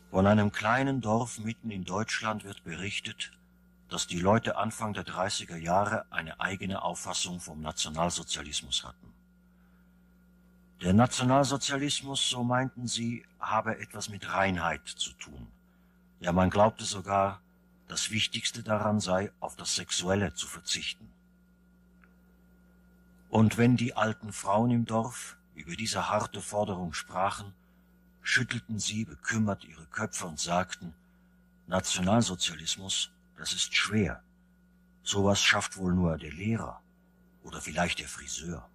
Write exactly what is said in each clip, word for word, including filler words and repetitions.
Von einem kleinen Dorf mitten in Deutschland wird berichtet, dass die Leute Anfang der dreißiger Jahre eine eigene Auffassung vom Nationalsozialismus hatten. Der Nationalsozialismus, so meinten sie, habe etwas mit Reinheit zu tun. Ja, man glaubte sogar, das Wichtigste daran sei, auf das Sexuelle zu verzichten. Und wenn die alten Frauen im Dorf über diese harte Forderung sprachen, schüttelten sie bekümmert ihre Köpfe und sagten, Nationalsozialismus, das ist schwer. Sowas schafft wohl nur der Lehrer oder vielleicht der Friseur.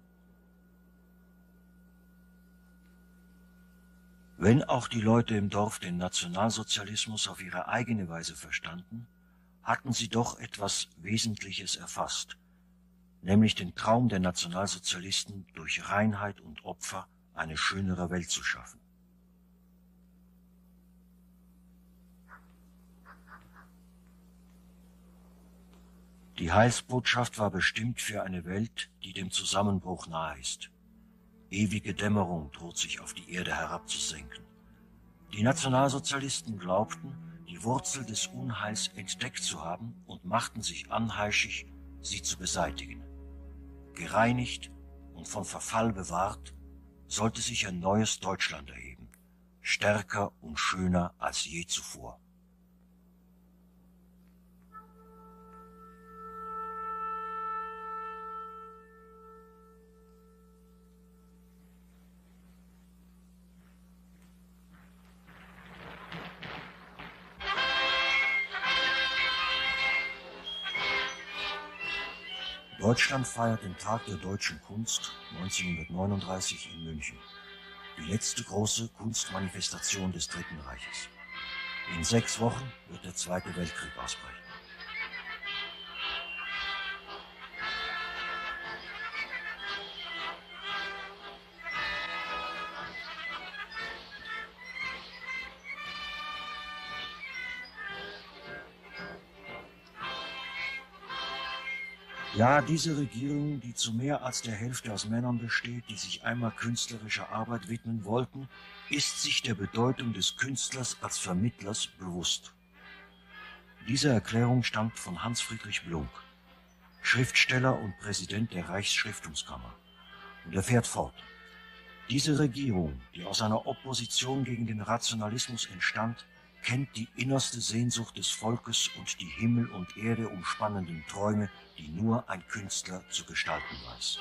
Wenn auch die Leute im Dorf den Nationalsozialismus auf ihre eigene Weise verstanden, hatten sie doch etwas Wesentliches erfasst, nämlich den Traum der Nationalsozialisten, durch Reinheit und Opfer eine schönere Welt zu schaffen. Die Heilsbotschaft war bestimmt für eine Welt, die dem Zusammenbruch nahe ist. Ewige Dämmerung droht sich auf die Erde herabzusenken. Die Nationalsozialisten glaubten, die Wurzel des Unheils entdeckt zu haben und machten sich anheischig, sie zu beseitigen. Gereinigt und von Verfall bewahrt, sollte sich ein neues Deutschland erheben, stärker und schöner als je zuvor. Deutschland feiert den Tag der deutschen Kunst neunzehnhundertneununddreißig in München, die letzte große Kunstmanifestation des Dritten Reiches. In sechs Wochen wird der Zweite Weltkrieg ausbrechen. Ja, diese Regierung, die zu mehr als der Hälfte aus Männern besteht, die sich einmal künstlerischer Arbeit widmen wollten, ist sich der Bedeutung des Künstlers als Vermittlers bewusst. Diese Erklärung stammt von Hans Friedrich Blunck, Schriftsteller und Präsident der Reichsschriftungskammer. Und er fährt fort. Diese Regierung, die aus einer Opposition gegen den Rationalismus entstand, kennt die innerste Sehnsucht des Volkes und die Himmel und Erde umspannenden Träume, die nur ein Künstler zu gestalten weiß.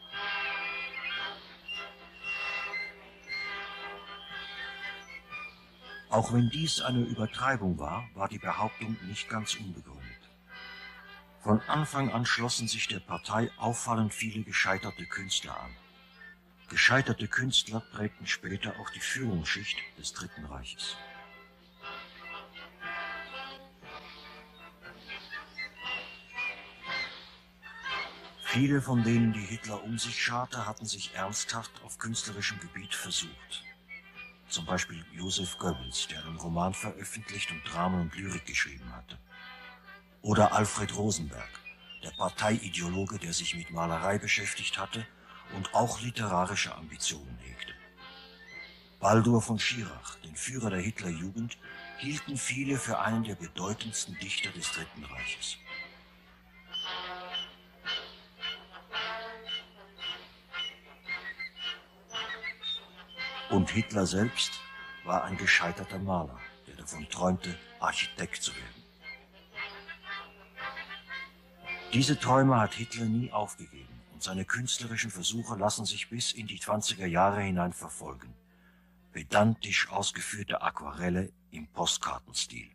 Auch wenn dies eine Übertreibung war, war die Behauptung nicht ganz unbegründet. Von Anfang an schlossen sich der Partei auffallend viele gescheiterte Künstler an. Gescheiterte Künstler prägten später auch die Führungsschicht des Dritten Reiches. Viele von denen, die Hitler um sich scharte, hatten sich ernsthaft auf künstlerischem Gebiet versucht. Zum Beispiel Joseph Goebbels, der einen Roman veröffentlicht und Dramen und Lyrik geschrieben hatte. Oder Alfred Rosenberg, der Parteiideologe, der sich mit Malerei beschäftigt hatte und auch literarische Ambitionen hegte. Baldur von Schirach, den Führer der Hitlerjugend, hielten viele für einen der bedeutendsten Dichter des Dritten Reiches. Und Hitler selbst war ein gescheiterter Maler, der davon träumte, Architekt zu werden. Diese Träume hat Hitler nie aufgegeben und seine künstlerischen Versuche lassen sich bis in die zwanziger Jahre hinein verfolgen. Pedantisch ausgeführte Aquarelle im Postkartenstil.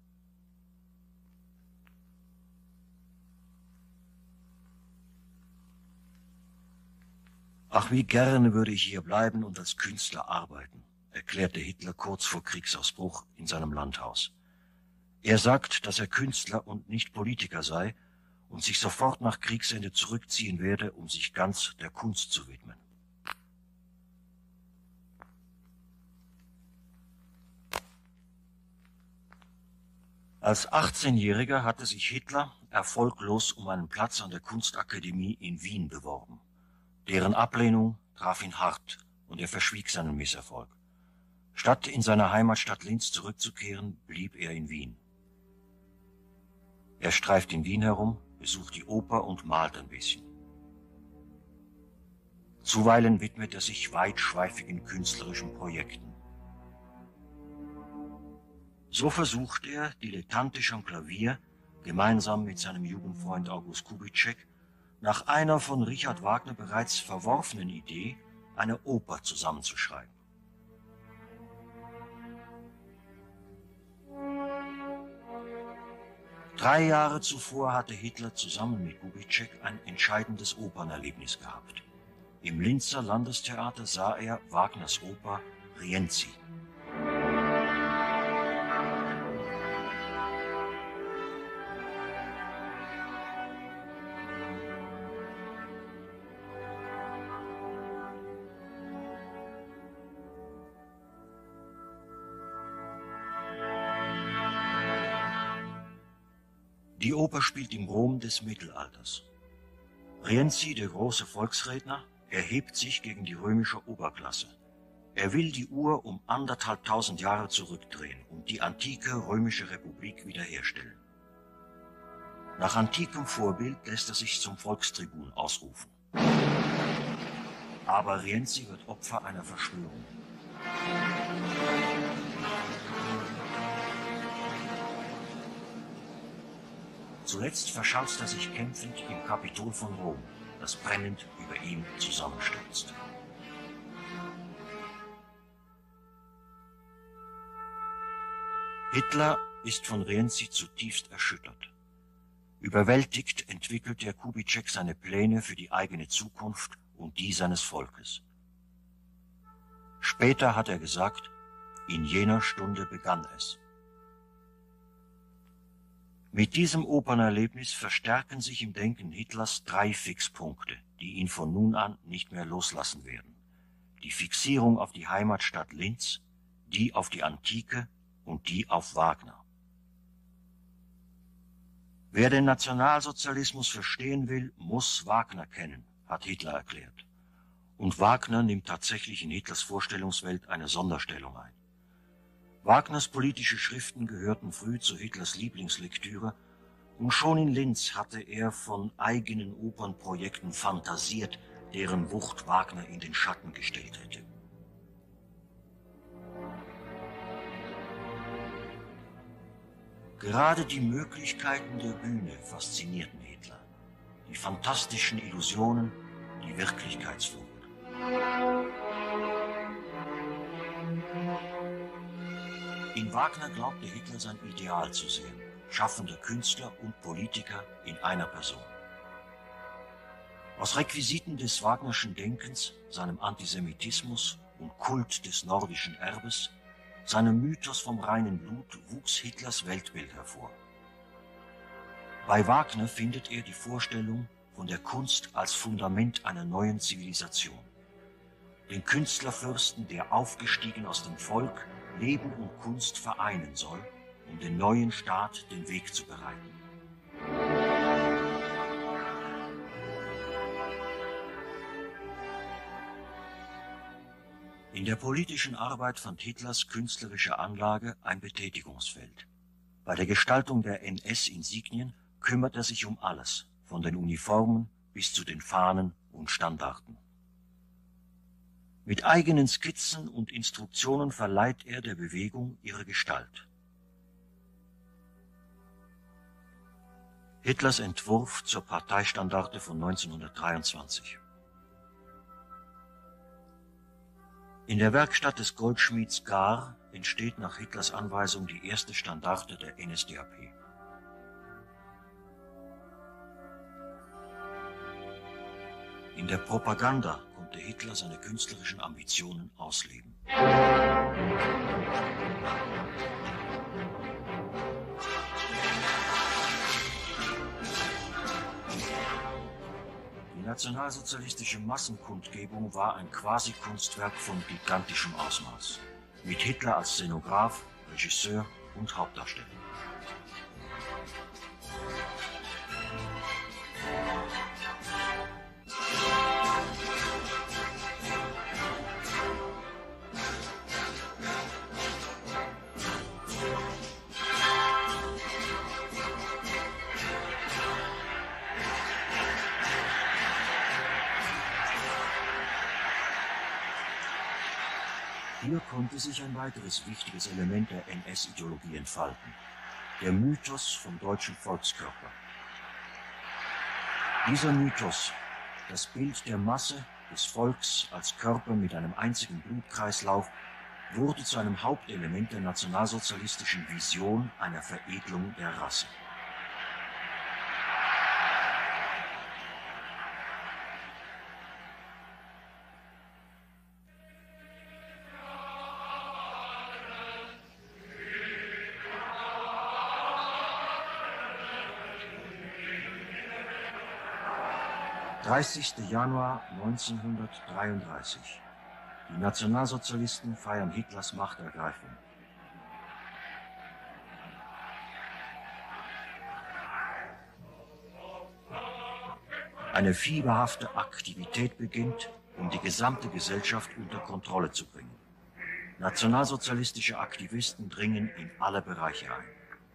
Ach, wie gerne würde ich hier bleiben und als Künstler arbeiten, erklärte Hitler kurz vor Kriegsausbruch in seinem Landhaus. Er sagt, dass er Künstler und nicht Politiker sei und sich sofort nach Kriegsende zurückziehen werde, um sich ganz der Kunst zu widmen. Als achtzehnjähriger hatte sich Hitler erfolglos um einen Platz an der Kunstakademie in Wien beworben. Deren Ablehnung traf ihn hart und er verschwieg seinen Misserfolg. Statt in seine Heimatstadt Linz zurückzukehren, blieb er in Wien. Er streift in Wien herum, besucht die Oper und malt ein bisschen. Zuweilen widmet er sich weitschweifigen künstlerischen Projekten. So versucht er, dilettantisch am Klavier, gemeinsam mit seinem Jugendfreund August Kubitschek, nach einer von Richard Wagner bereits verworfenen Idee, eine Oper zusammenzuschreiben. Drei Jahre zuvor hatte Hitler zusammen mit Kubitschek ein entscheidendes Opernerlebnis gehabt. Im Linzer Landestheater sah er Wagners Oper Rienzi. Die Oper spielt im Rom des Mittelalters. Rienzi, der große Volksredner, erhebt sich gegen die römische Oberklasse. Er will die Uhr um anderthalbtausend Jahre zurückdrehen und die antike römische Republik wiederherstellen. Nach antikem Vorbild lässt er sich zum Volkstribun ausrufen. Aber Rienzi wird Opfer einer Verschwörung. Zuletzt verschanzt er sich kämpfend im Kapitol von Rom, das brennend über ihm zusammenstürzt. Hitler ist von Rienzi zutiefst erschüttert. Überwältigt entwickelt er Kubitschek seine Pläne für die eigene Zukunft und die seines Volkes. Später hat er gesagt, in jener Stunde begann es. Mit diesem Opernerlebnis verstärken sich im Denken Hitlers drei Fixpunkte, die ihn von nun an nicht mehr loslassen werden. Die Fixierung auf die Heimatstadt Linz, die auf die Antike und die auf Wagner. Wer den Nationalsozialismus verstehen will, muss Wagner kennen, hat Hitler erklärt. Und Wagner nimmt tatsächlich in Hitlers Vorstellungswelt eine Sonderstellung ein. Wagners politische Schriften gehörten früh zu Hitlers Lieblingslektüre und schon in Linz hatte er von eigenen Opernprojekten fantasiert, deren Wucht Wagner in den Schatten gestellt hätte. Gerade die Möglichkeiten der Bühne faszinierten Hitler, die fantastischen Illusionen, die Wirklichkeitsflucht. In Wagner glaubte Hitler sein Ideal zu sehen, schaffender Künstler und Politiker in einer Person. Aus Requisiten des Wagnerschen Denkens, seinem Antisemitismus und Kult des nordischen Erbes, seinem Mythos vom reinen Blut wuchs Hitlers Weltbild hervor. Bei Wagner findet er die Vorstellung von der Kunst als Fundament einer neuen Zivilisation. Den Künstlerfürsten, der aufgestiegen aus dem Volk, Leben und Kunst vereinen soll, um den neuen Staat den Weg zu bereiten. In der politischen Arbeit fand Hitlers künstlerische Anlage ein Betätigungsfeld. Bei der Gestaltung der N S-Insignien kümmert er sich um alles, von den Uniformen bis zu den Fahnen und Standarten. Mit eigenen Skizzen und Instruktionen verleiht er der Bewegung ihre Gestalt. Hitlers Entwurf zur Parteistandarte von neunzehnhundertdreiundzwanzig. In der Werkstatt des Goldschmieds Gar entsteht nach Hitlers Anweisung die erste Standarte der N S D A P. In der Propaganda konnte Hitler seine künstlerischen Ambitionen ausleben. Die nationalsozialistische Massenkundgebung war ein Quasi-Kunstwerk von gigantischem Ausmaß, mit Hitler als Szenograf, Regisseur und Hauptdarsteller. Hier konnte sich ein weiteres wichtiges Element der N S-Ideologie entfalten: der Mythos vom deutschen Volkskörper. Dieser Mythos, das Bild der Masse, des Volks als Körper mit einem einzigen Blutkreislauf, wurde zu einem Hauptelement der nationalsozialistischen Vision einer Veredelung der Rasse. dreißigster Januar neunzehnhundertdreiunddreißig. Die Nationalsozialisten feiern Hitlers Machtergreifung. Eine fieberhafte Aktivität beginnt, um die gesamte Gesellschaft unter Kontrolle zu bringen. Nationalsozialistische Aktivisten dringen in alle Bereiche ein.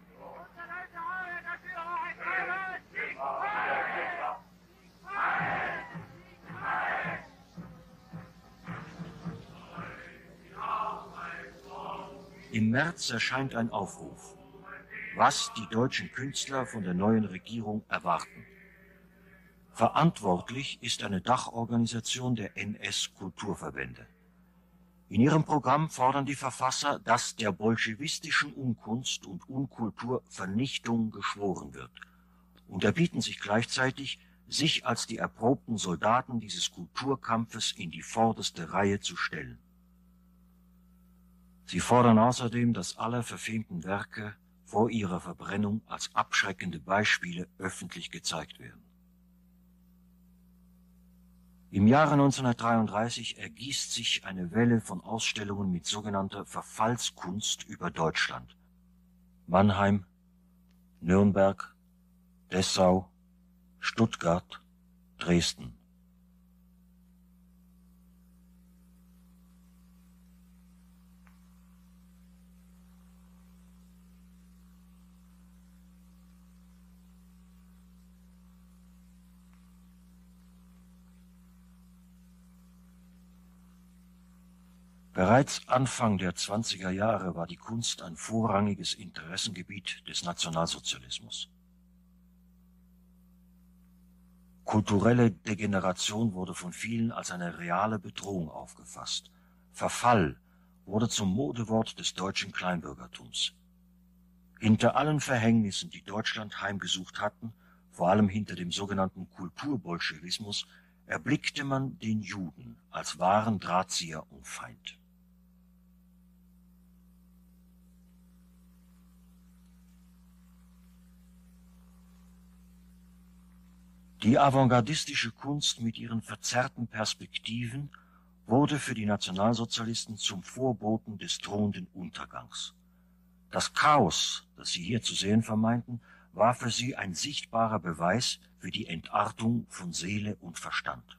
Im März erscheint ein Aufruf, was die deutschen Künstler von der neuen Regierung erwarten. Verantwortlich ist eine Dachorganisation der N S-Kulturverbände. In ihrem Programm fordern die Verfasser, dass der bolschewistischen Unkunst und Unkultur Vernichtung geschworen wird, und erbieten sich gleichzeitig, sich als die erprobten Soldaten dieses Kulturkampfes in die vorderste Reihe zu stellen. Sie fordern außerdem, dass alle verfemten Werke vor ihrer Verbrennung als abschreckende Beispiele öffentlich gezeigt werden. Im Jahre neunzehnhundertdreiunddreißig ergießt sich eine Welle von Ausstellungen mit sogenannter Verfallskunst über Deutschland. Mannheim, Nürnberg, Dessau, Stuttgart, Dresden. Bereits Anfang der zwanziger Jahre war die Kunst ein vorrangiges Interessengebiet des Nationalsozialismus. Kulturelle Degeneration wurde von vielen als eine reale Bedrohung aufgefasst. Verfall wurde zum Modewort des deutschen Kleinbürgertums. Hinter allen Verhängnissen, die Deutschland heimgesucht hatten, vor allem hinter dem sogenannten Kulturbolschewismus, erblickte man den Juden als wahren Drahtzieher und Feind. Die avantgardistische Kunst mit ihren verzerrten Perspektiven wurde für die Nationalsozialisten zum Vorboten des drohenden Untergangs. Das Chaos, das sie hier zu sehen vermeinten, war für sie ein sichtbarer Beweis für die Entartung von Seele und Verstand.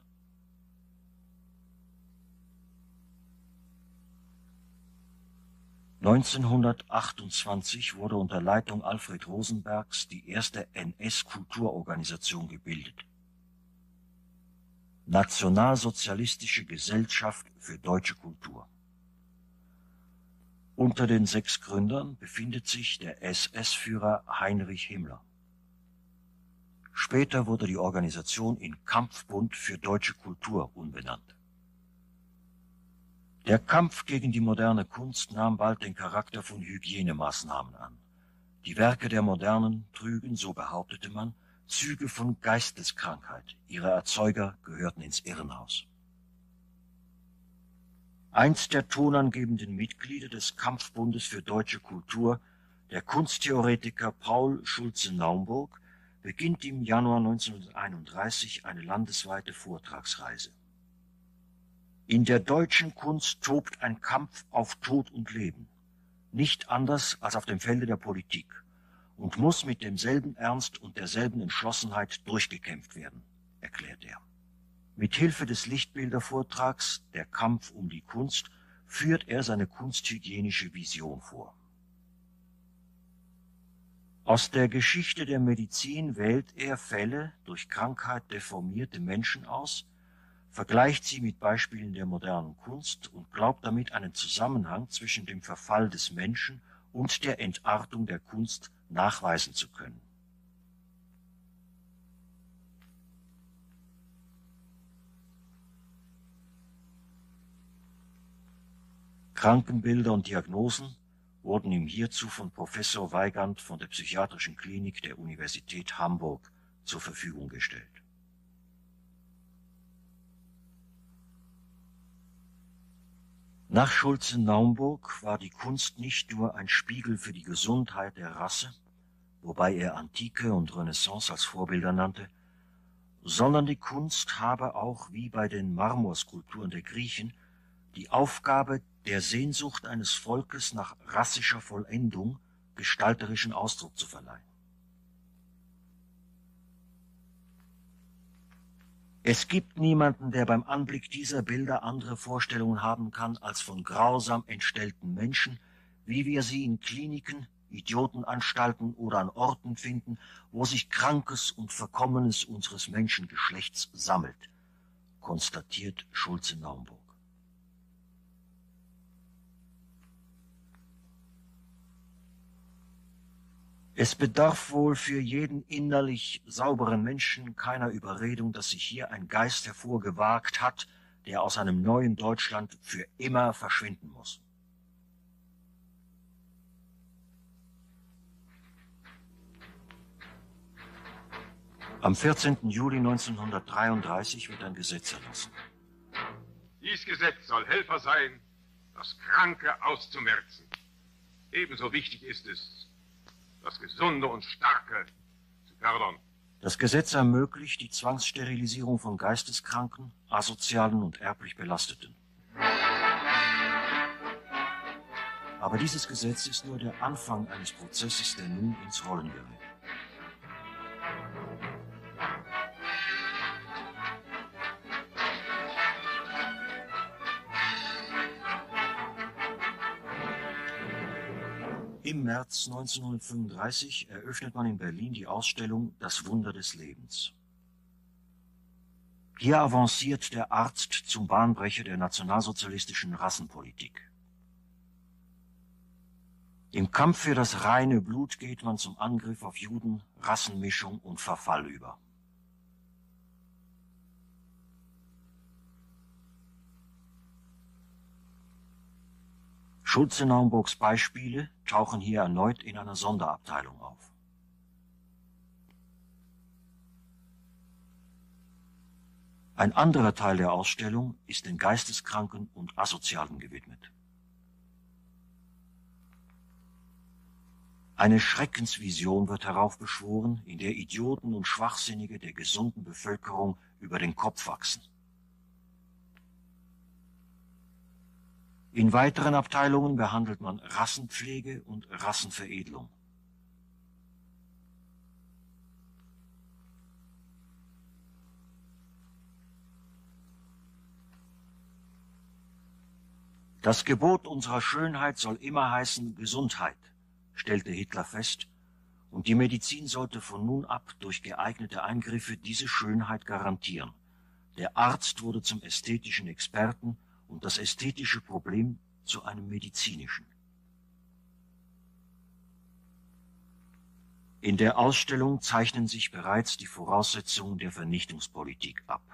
neunzehnhundertachtundzwanzig wurde unter Leitung Alfred Rosenbergs die erste N S-Kulturorganisation gebildet. Nationalsozialistische Gesellschaft für deutsche Kultur. Unter den sechs Gründern befindet sich der S S-Führer Heinrich Himmler. Später wurde die Organisation in Kampfbund für deutsche Kultur umbenannt. Der Kampf gegen die moderne Kunst nahm bald den Charakter von Hygienemaßnahmen an. Die Werke der Modernen trügen, so behauptete man, Züge von Geisteskrankheit. Ihre Erzeuger gehörten ins Irrenhaus. Eins der tonangebenden Mitglieder des Kampfbundes für deutsche Kultur, der Kunsttheoretiker Paul Schulze-Naumburg, beginnt im Januar neunzehnhunderteinunddreißig eine landesweite Vortragsreise. In der deutschen Kunst tobt ein Kampf auf Tod und Leben, nicht anders als auf dem Felde der Politik, und muss mit demselben Ernst und derselben Entschlossenheit durchgekämpft werden, erklärt er. Mit Hilfe des Lichtbildervortrags »Der Kampf um die Kunst« führt er seine kunsthygienische Vision vor. Aus der Geschichte der Medizin wählt er Fälle durch Krankheit deformierte Menschen aus, vergleicht sie mit Beispielen der modernen Kunst und glaubt damit einen Zusammenhang zwischen dem Verfall des Menschen und der Entartung der Kunst nachweisen zu können. Krankenbilder und Diagnosen wurden ihm hierzu von Professor Weigand von der Psychiatrischen Klinik der Universität Hamburg zur Verfügung gestellt. Nach Schulze-Naumburg war die Kunst nicht nur ein Spiegel für die Gesundheit der Rasse, wobei er Antike und Renaissance als Vorbilder nannte, sondern die Kunst habe auch, wie bei den Marmorskulpturen der Griechen, die Aufgabe, der Sehnsucht eines Volkes nach rassischer Vollendung gestalterischen Ausdruck zu verleihen. Es gibt niemanden, der beim Anblick dieser Bilder andere Vorstellungen haben kann als von grausam entstellten Menschen, wie wir sie in Kliniken, Idiotenanstalten oder an Orten finden, wo sich Krankes und Verkommenes unseres Menschengeschlechts sammelt, konstatiert Schulze-Naumburg. Es bedarf wohl für jeden innerlich sauberen Menschen keiner Überredung, dass sich hier ein Geist hervorgewagt hat, der aus einem neuen Deutschland für immer verschwinden muss. Am vierzehnten Juli neunzehnhundertdreiunddreißig wird ein Gesetz erlassen. Dies Gesetz soll Helfer sein, das Kranke auszumerzen. Ebenso wichtig ist es, das Gesunde und Starke zu fördern. Das Gesetz ermöglicht die Zwangssterilisierung von Geisteskranken, Asozialen und erblich Belasteten. Aber dieses Gesetz ist nur der Anfang eines Prozesses, der nun ins Rollen gerät. Im März neunzehnhundertfünfunddreißig eröffnet man in Berlin die Ausstellung Das Wunder des Lebens. Hier avanciert der Arzt zum Bahnbrecher der nationalsozialistischen Rassenpolitik. Im Kampf für das reine Blut geht man zum Angriff auf Juden, Rassenmischung und Verfall über. Schulze-Naumburgs Beispiele tauchen hier erneut in einer Sonderabteilung auf. Ein anderer Teil der Ausstellung ist den Geisteskranken und Asozialen gewidmet. Eine Schreckensvision wird heraufbeschworen, in der Idioten und Schwachsinnige der gesunden Bevölkerung über den Kopf wachsen. In weiteren Abteilungen behandelt man Rassenpflege und Rassenveredelung. Das Gebot unserer Schönheit soll immer heißen Gesundheit, stellte Hitler fest, und die Medizin sollte von nun ab durch geeignete Eingriffe diese Schönheit garantieren. Der Arzt wurde zum ästhetischen Experten und das ästhetische Problem zu einem medizinischen. In der Ausstellung zeichnen sich bereits die Voraussetzungen der Vernichtungspolitik ab.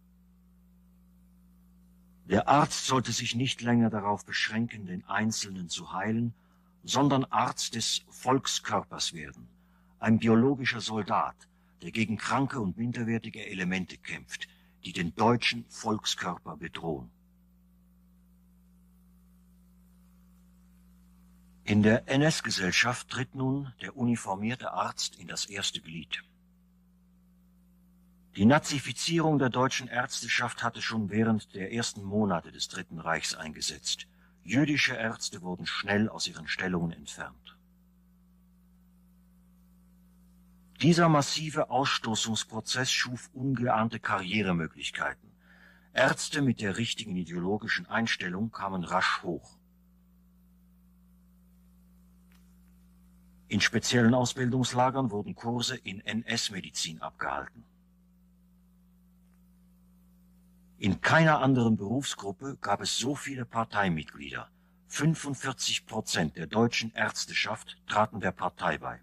Der Arzt sollte sich nicht länger darauf beschränken, den Einzelnen zu heilen, sondern Arzt des Volkskörpers werden, ein biologischer Soldat, der gegen kranke und minderwertige Elemente kämpft, die den deutschen Volkskörper bedrohen. In der N S-Gesellschaft tritt nun der uniformierte Arzt in das erste Glied. Die Nazifizierung der deutschen Ärzteschaft hatte schon während der ersten Monate des Dritten Reichs eingesetzt. Jüdische Ärzte wurden schnell aus ihren Stellungen entfernt. Dieser massive Ausstoßungsprozess schuf ungeahnte Karrieremöglichkeiten. Ärzte mit der richtigen ideologischen Einstellung kamen rasch hoch. In speziellen Ausbildungslagern wurden Kurse in N S-Medizin abgehalten. In keiner anderen Berufsgruppe gab es so viele Parteimitglieder. fünfundvierzig Prozent der deutschen Ärzteschaft traten der Partei bei.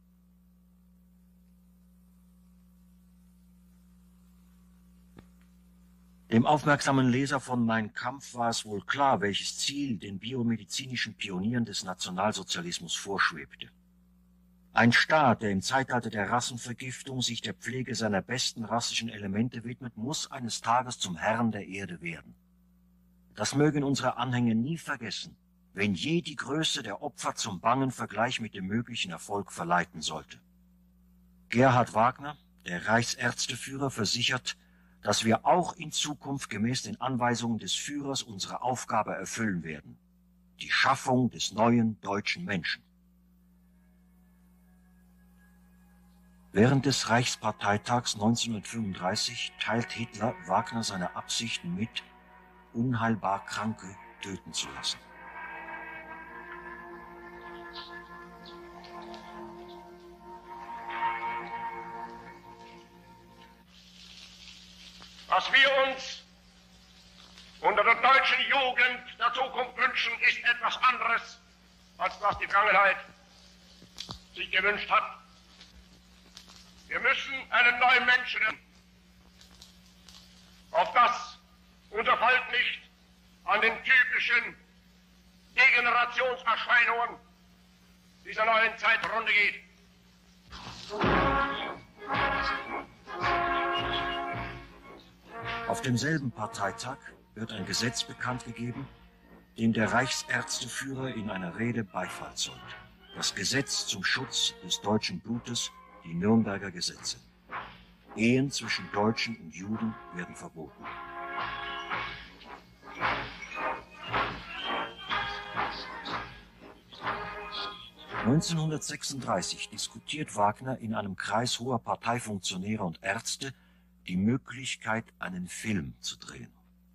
Dem aufmerksamen Leser von Mein Kampf war es wohl klar, welches Ziel den biomedizinischen Pionieren des Nationalsozialismus vorschwebte. Ein Staat, der im Zeitalter der Rassenvergiftung sich der Pflege seiner besten rassischen Elemente widmet, muss eines Tages zum Herrn der Erde werden. Das mögen unsere Anhänger nie vergessen, wenn je die Größe der Opfer zum bangen Vergleich mit dem möglichen Erfolg verleiten sollte. Gerhard Wagner, der Reichsärzteführer, versichert, dass wir auch in Zukunft gemäß den Anweisungen des Führers unsere Aufgabe erfüllen werden: die Schaffung des neuen deutschen Menschen. Während des Reichsparteitags neunzehnhundertfünfunddreißig teilt Hitler Wagner seine Absichten mit, unheilbar Kranke töten zu lassen. Was wir uns unter der deutschen Jugend der Zukunft wünschen, ist etwas anderes, als was die Vergangenheit sich gewünscht hat. Wir müssen einen neuen Menschen, auf das unser Volk nicht an den typischen Degenerationserscheinungen dieser neuen Zeit zugrunde geht. Auf demselben Parteitag wird ein Gesetz bekannt gegeben, dem der Reichsärzteführer in einer Rede Beifall zollt. Das Gesetz zum Schutz des deutschen Blutes, die Nürnberger Gesetze. Ehen zwischen Deutschen und Juden werden verboten. neunzehnhundertsechsunddreißig diskutiert Wagner in einem Kreis hoher Parteifunktionäre und Ärzte die Möglichkeit, einen Film zu drehen.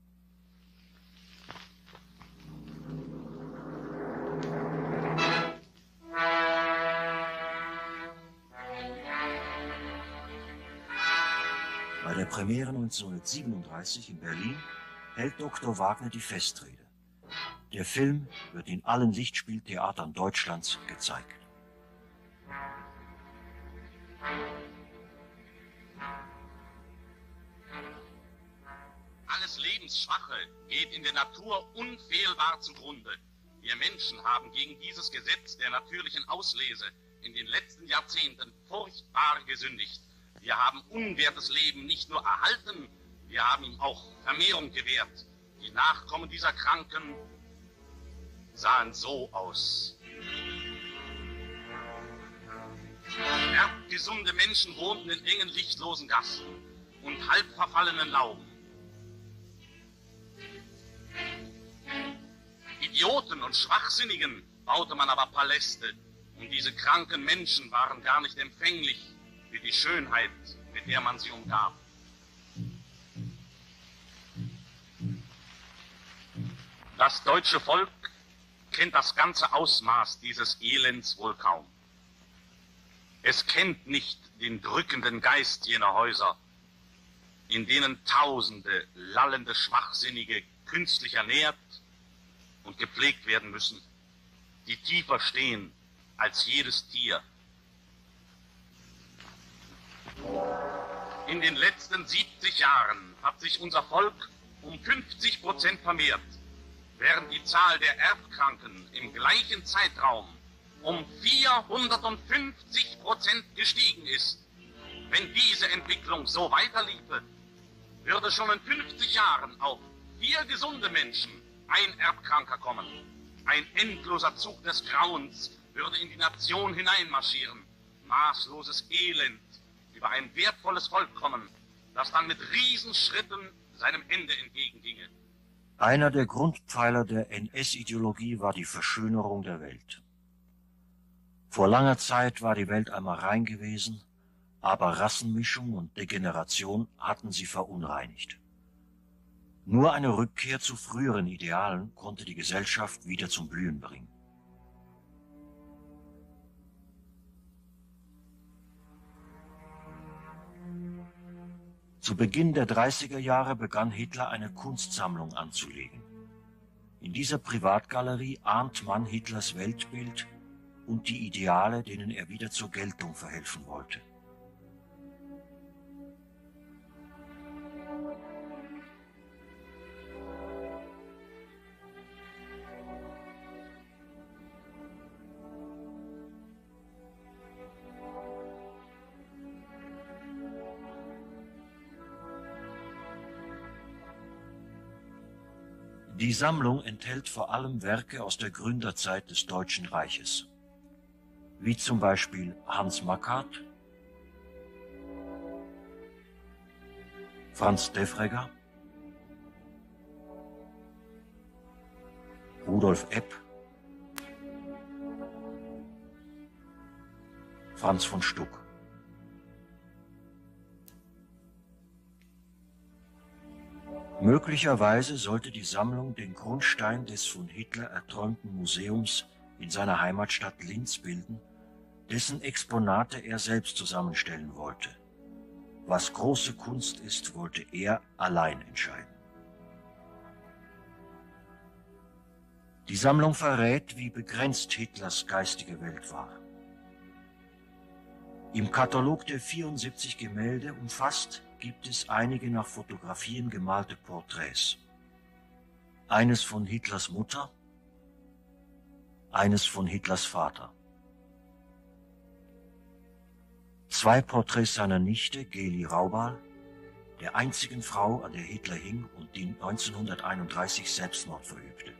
Bei der Premiere neunzehnhundertsiebenunddreißig in Berlin hält Doktor Wagner die Festrede. Der Film wird in allen Lichtspieltheatern Deutschlands gezeigt. Alles Lebensschwache geht in der Natur unfehlbar zugrunde. Wir Menschen haben gegen dieses Gesetz der natürlichen Auslese in den letzten Jahrzehnten furchtbar gesündigt. Wir haben unwertes Leben nicht nur erhalten, wir haben ihm auch Vermehrung gewährt. Die Nachkommen dieser Kranken sahen so aus. Erbgesunde Menschen wohnten in engen, lichtlosen Gassen und halb verfallenen Lauben. Idioten und Schwachsinnigen baute man aber Paläste, und diese kranken Menschen waren gar nicht empfänglich für die Schönheit, mit der man sie umgab. Das deutsche Volk kennt das ganze Ausmaß dieses Elends wohl kaum. Es kennt nicht den drückenden Geist jener Häuser, in denen Tausende lallende Schwachsinnige künstlich ernährt und gepflegt werden müssen, die tiefer stehen als jedes Tier. In den letzten siebzig Jahren hat sich unser Volk um fünfzig Prozent vermehrt, während die Zahl der Erbkranken im gleichen Zeitraum um vierhundertfünfzig Prozent gestiegen ist. Wenn diese Entwicklung so weiterliefe, würde schon in fünfzig Jahren auf vier gesunde Menschen ein Erbkranker kommen. Ein endloser Zug des Grauens würde in die Nation hineinmarschieren. Maßloses Elend über ein wertvolles Volk kommen, das dann mit Riesenschritten seinem Ende entgegenginge. Einer der Grundpfeiler der N S-Ideologie war die Verschönerung der Welt. Vor langer Zeit war die Welt einmal rein gewesen, aber Rassenmischung und Degeneration hatten sie verunreinigt. Nur eine Rückkehr zu früheren Idealen konnte die Gesellschaft wieder zum Blühen bringen. Zu Beginn der dreißiger Jahre begann Hitler eine Kunstsammlung anzulegen. In dieser Privatgalerie ahnt man Hitlers Weltbild und die Ideale, denen er wieder zur Geltung verhelfen wollte. Die Sammlung enthält vor allem Werke aus der Gründerzeit des Deutschen Reiches, wie zum Beispiel Hans Makart, Franz Defregger, Rudolf Epp, Franz von Stuck. Möglicherweise sollte die Sammlung den Grundstein des von Hitler erträumten Museums in seiner Heimatstadt Linz bilden, dessen Exponate er selbst zusammenstellen wollte. Was große Kunst ist, wollte er allein entscheiden. Die Sammlung verrät, wie begrenzt Hitlers geistige Welt war. Im Katalog der vierundsiebzig Gemälde umfasst gibt es einige nach Fotografien gemalte Porträts. Eines von Hitlers Mutter, eines von Hitlers Vater. Zwei Porträts seiner Nichte, Geli Raubal, der einzigen Frau, an der Hitler hing und die neunzehnhunderteinunddreißig Selbstmord verübte.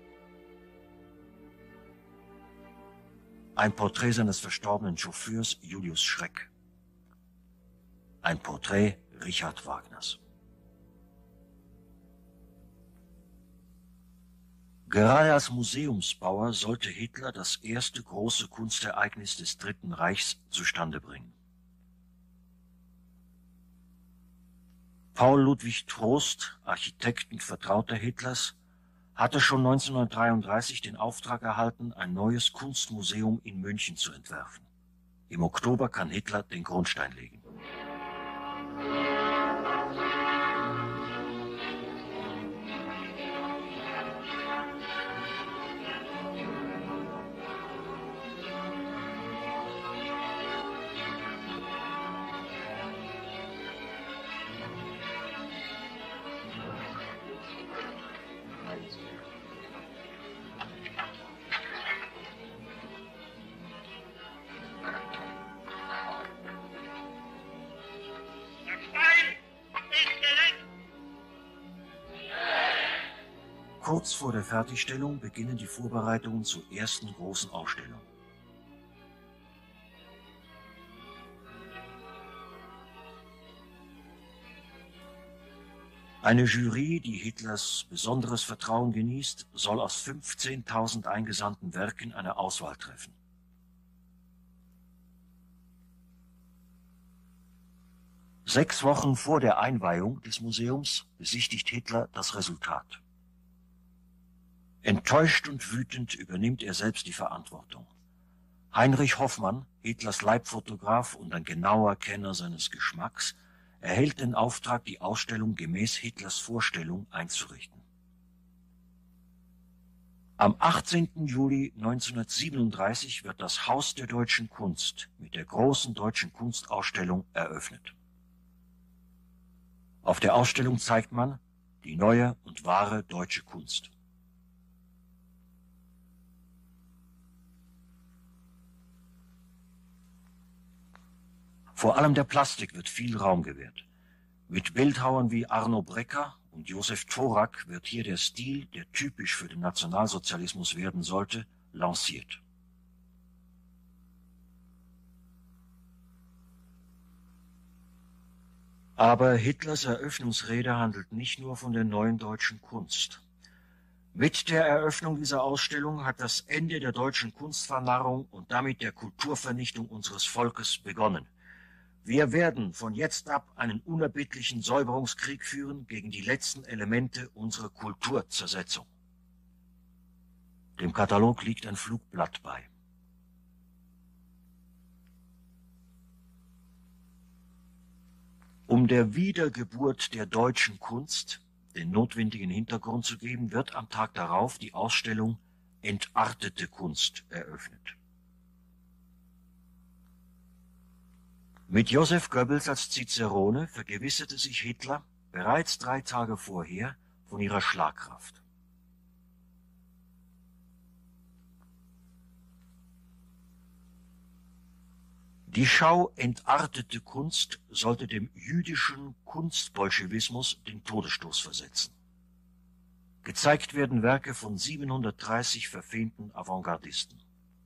Ein Porträt seines verstorbenen Chauffeurs Julius Schreck. Ein Porträt Richard Wagners. Gerade als Museumsbauer sollte Hitler das erste große Kunstereignis des Dritten Reichs zustande bringen. Paul Ludwig Trost, Architekt und Vertrauter Hitlers, hatte schon neunzehnhundertdreiunddreißig den Auftrag erhalten, ein neues Kunstmuseum in München zu entwerfen. Im Oktober kann Hitler den Grundstein legen. Kurz vor der Fertigstellung beginnen die Vorbereitungen zur ersten großen Ausstellung. Eine Jury, die Hitlers besonderes Vertrauen genießt, soll aus fünfzehntausend eingesandten Werken eine Auswahl treffen. Sechs Wochen vor der Einweihung des Museums besichtigt Hitler das Resultat. Enttäuscht und wütend übernimmt er selbst die Verantwortung. Heinrich Hoffmann, Hitlers Leibfotograf und ein genauer Kenner seines Geschmacks, erhält den Auftrag, die Ausstellung gemäß Hitlers Vorstellung einzurichten. Am achtzehnten Juli neunzehnhundertsiebenunddreißig wird das Haus der Deutschen Kunst mit der großen deutschen Kunstausstellung eröffnet. Auf der Ausstellung zeigt man die neue und wahre deutsche Kunst. Vor allem der Plastik wird viel Raum gewährt. Mit Bildhauern wie Arno Brecker und Josef Dvorak wird hier der Stil, der typisch für den Nationalsozialismus werden sollte, lanciert. Aber Hitlers Eröffnungsrede handelt nicht nur von der neuen deutschen Kunst. Mit der Eröffnung dieser Ausstellung hat das Ende der deutschen Kunstvernahrung und damit der Kulturvernichtung unseres Volkes begonnen. Wir werden von jetzt ab einen unerbittlichen Säuberungskrieg führen gegen die letzten Elemente unserer Kulturzersetzung. Dem Katalog liegt ein Flugblatt bei. Um der Wiedergeburt der deutschen Kunst den notwendigen Hintergrund zu geben, wird am Tag darauf die Ausstellung Entartete Kunst eröffnet. Mit Joseph Goebbels als Cicerone vergewisserte sich Hitler bereits drei Tage vorher von ihrer Schlagkraft. Die Schau Entartete Kunst sollte dem jüdischen Kunstbolschewismus den Todesstoß versetzen. Gezeigt werden Werke von siebenhundertdreißig verfemten Avantgardisten.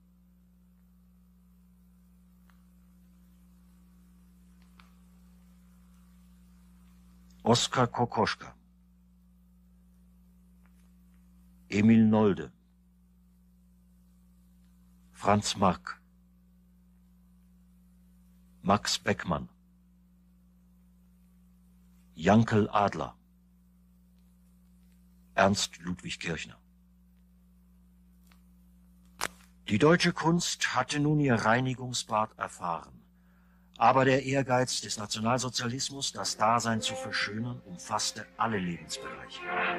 Oskar Kokoschka, Emil Nolde, Franz Marc, Max Beckmann, Jankel Adler, Ernst Ludwig Kirchner. Die deutsche Kunst hatte nun ihr Reinigungsbad erfahren. Aber der Ehrgeiz des Nationalsozialismus, das Dasein zu verschönern, umfasste alle Lebensbereiche.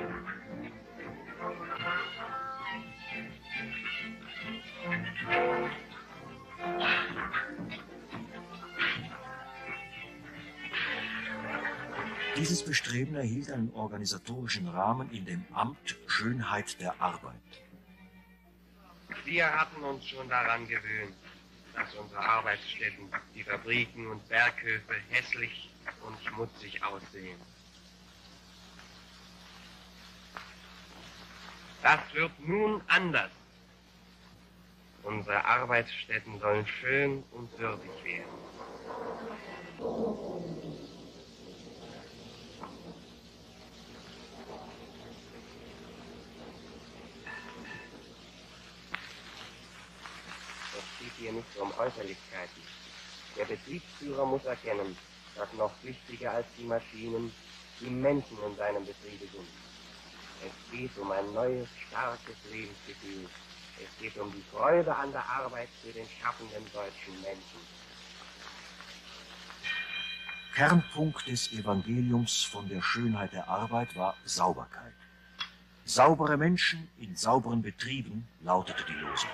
Dieses Bestreben erhielt einen organisatorischen Rahmen in dem Amt Schönheit der Arbeit. Wir hatten uns schon daran gewöhnt, dass unsere Arbeitsstätten, die Fabriken und Berghöfe hässlich und schmutzig aussehen. Das wird nun anders. Unsere Arbeitsstätten sollen schön und würdig werden. Hier nicht um Äußerlichkeiten. Der Betriebsführer muss erkennen, dass noch wichtiger als die Maschinen die Menschen in seinem Betriebe sind. Es geht um ein neues, starkes Lebensgefühl. Es geht um die Freude an der Arbeit für den schaffenden deutschen Menschen. Kernpunkt des Evangeliums von der Schönheit der Arbeit war Sauberkeit. Saubere Menschen in sauberen Betrieben lautete die Losung.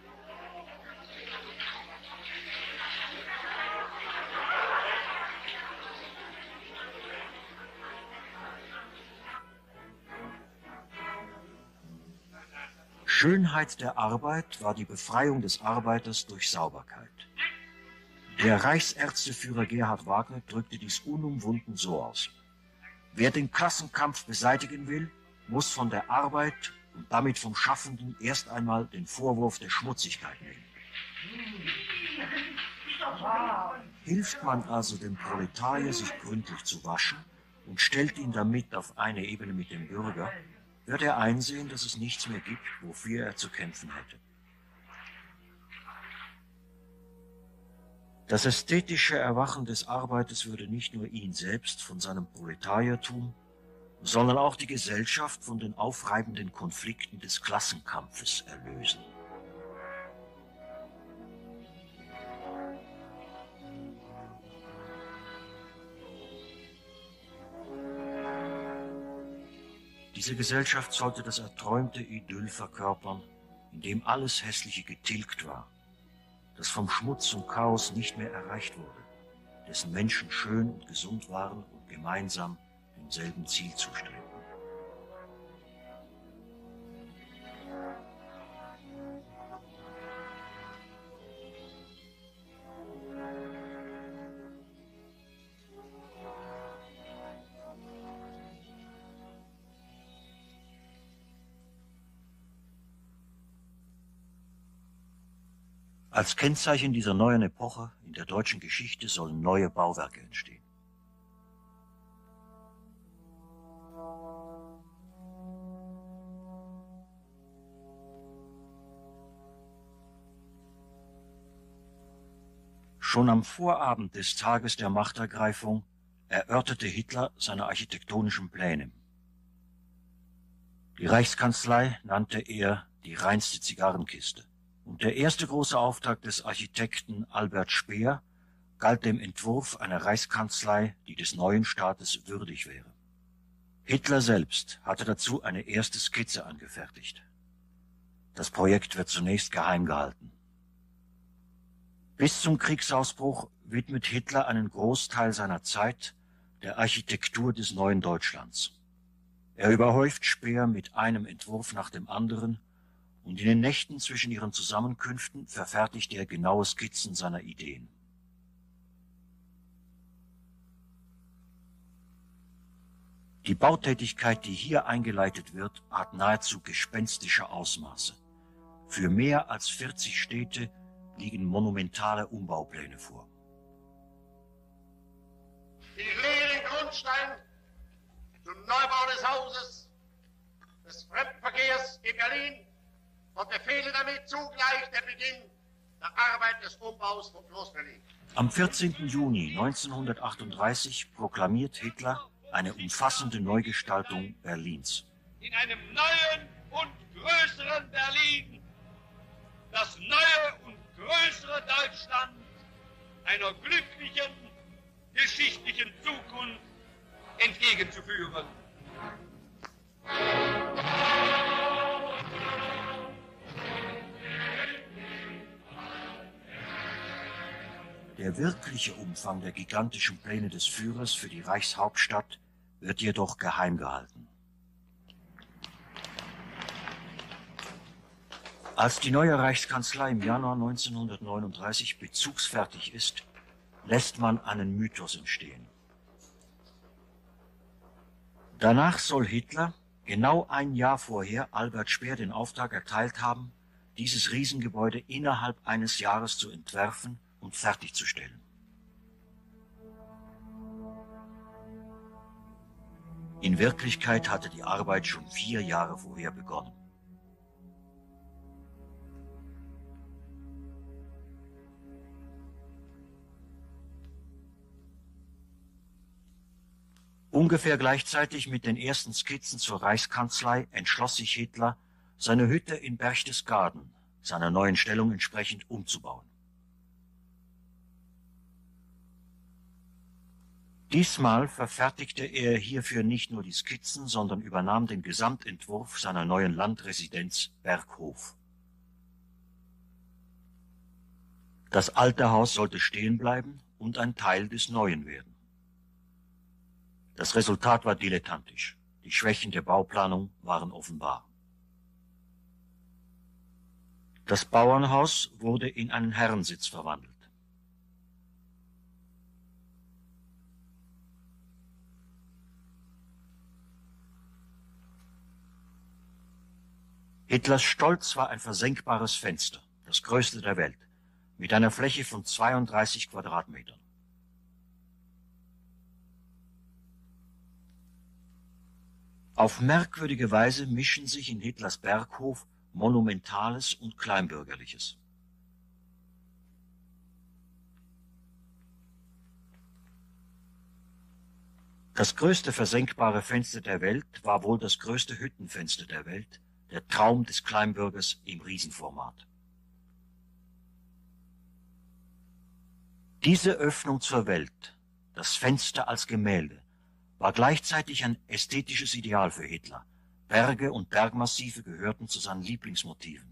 Schönheit der Arbeit war die Befreiung des Arbeiters durch Sauberkeit. Der Reichsärzteführer Gerhard Wagner drückte dies unumwunden so aus: Wer den Klassenkampf beseitigen will, muss von der Arbeit und damit vom Schaffenden erst einmal den Vorwurf der Schmutzigkeit nehmen. Hilft man also dem Proletarier, sich gründlich zu waschen und stellt ihn damit auf eine Ebene mit dem Bürger, wird er einsehen, dass es nichts mehr gibt, wofür er zu kämpfen hätte. Das ästhetische Erwachen des Arbeiters würde nicht nur ihn selbst von seinem Proletariertum, sondern auch die Gesellschaft von den aufreibenden Konflikten des Klassenkampfes erlösen. Diese Gesellschaft sollte das erträumte Idyll verkörpern, in dem alles Hässliche getilgt war, das vom Schmutz und Chaos nicht mehr erreicht wurde, dessen Menschen schön und gesund waren und gemeinsam demselben Ziel zustrebten. Als Kennzeichen dieser neuen Epoche in der deutschen Geschichte sollen neue Bauwerke entstehen. Schon am Vorabend des Tages der Machtergreifung erörterte Hitler seine architektonischen Pläne. Die Reichskanzlei nannte er die reinste Zigarrenkiste. Und der erste große Auftrag des Architekten Albert Speer galt dem Entwurf einer Reichskanzlei, die des neuen Staates würdig wäre. Hitler selbst hatte dazu eine erste Skizze angefertigt. Das Projekt wird zunächst geheim gehalten. Bis zum Kriegsausbruch widmet Hitler einen Großteil seiner Zeit der Architektur des neuen Deutschlands. Er überhäuft Speer mit einem Entwurf nach dem anderen und in den Nächten zwischen ihren Zusammenkünften verfertigt er genaue Skizzen seiner Ideen. Die Bautätigkeit, die hier eingeleitet wird, hat nahezu gespenstische Ausmaße. Für mehr als vierzig Städte liegen monumentale Umbaupläne vor. Ich lege den Grundstein zum Neubau des Hauses des Fremdenverkehrs in Berlin und befehle damit zugleich den Beginn der Arbeit des Umbaus von Groß-Berlin. Am vierzehnten Juni neunzehnhundertachtunddreißig proklamiert Hitler eine umfassende Neugestaltung Berlins. In einem neuen und größeren Berlin, das neue und größere Deutschland einer glücklichen, geschichtlichen Zukunft entgegenzuführen. Der wirkliche Umfang der gigantischen Pläne des Führers für die Reichshauptstadt wird jedoch geheim gehalten. Als die neue Reichskanzlei im Januar neunzehnhundertneununddreißig bezugsfertig ist, lässt man einen Mythos entstehen. Danach soll Hitler genau ein Jahr vorher Albert Speer den Auftrag erteilt haben, dieses Riesengebäude innerhalb eines Jahres zu entwerfen und fertigzustellen. In Wirklichkeit hatte die Arbeit schon vier Jahre vorher begonnen. Ungefähr gleichzeitig mit den ersten Skizzen zur Reichskanzlei entschloss sich Hitler, seine Hütte in Berchtesgaden seiner neuen Stellung entsprechend umzubauen. Diesmal verfertigte er hierfür nicht nur die Skizzen, sondern übernahm den Gesamtentwurf seiner neuen Landresidenz Berghof. Das alte Haus sollte stehen bleiben und ein Teil des Neuen werden. Das Resultat war dilettantisch. Die Schwächen der Bauplanung waren offenbar. Das Bauernhaus wurde in einen Herrensitz verwandelt. Hitlers Stolz war ein versenkbares Fenster, das größte der Welt, mit einer Fläche von zweiunddreißig Quadratmetern. Auf merkwürdige Weise mischen sich in Hitlers Berghof Monumentales und Kleinbürgerliches. Das größte versenkbare Fenster der Welt war wohl das größte Hüttenfenster der Welt, der Traum des Kleinbürgers im Riesenformat. Diese Öffnung zur Welt, das Fenster als Gemälde, war gleichzeitig ein ästhetisches Ideal für Hitler. Berge und Bergmassive gehörten zu seinen Lieblingsmotiven.